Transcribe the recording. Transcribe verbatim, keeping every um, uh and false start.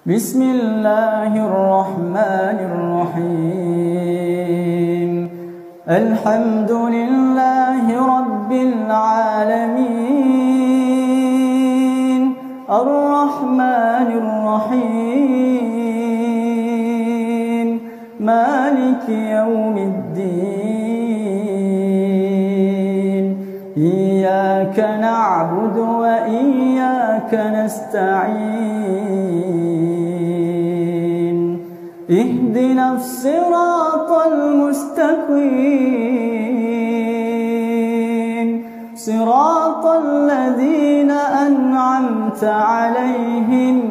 بسم الله الرحمن الرحيم الحمد لله رب العالمين الرحمن الرحيم مالك يوم الدين إياك نعبد وإياك نستعين اهدنا الصراط المستقيم صراط الذين أنعمت عليهم